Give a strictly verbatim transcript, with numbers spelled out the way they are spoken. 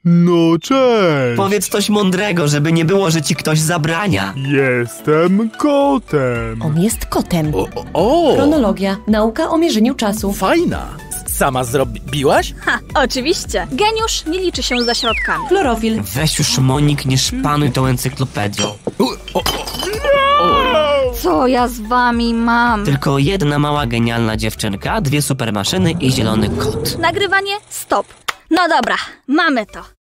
No cześć! Powiedz coś mądrego, żeby nie było, że ci ktoś zabrania. Jestem kotem. On jest kotem. O, o, o. Chronologia. Nauka o mierzeniu czasu. Fajna. Sama zrobiłaś? Ha, oczywiście. Geniusz nie liczy się za środkami. Chlorofil. Weź już, Monik, nie szpanuj tą encyklopedią. U, o, o. Co ja z wami mam? Tylko jedna mała, genialna dziewczynka, dwie supermaszyny i zielony kot. Nagrywanie? Stop. No dobra, mamy to.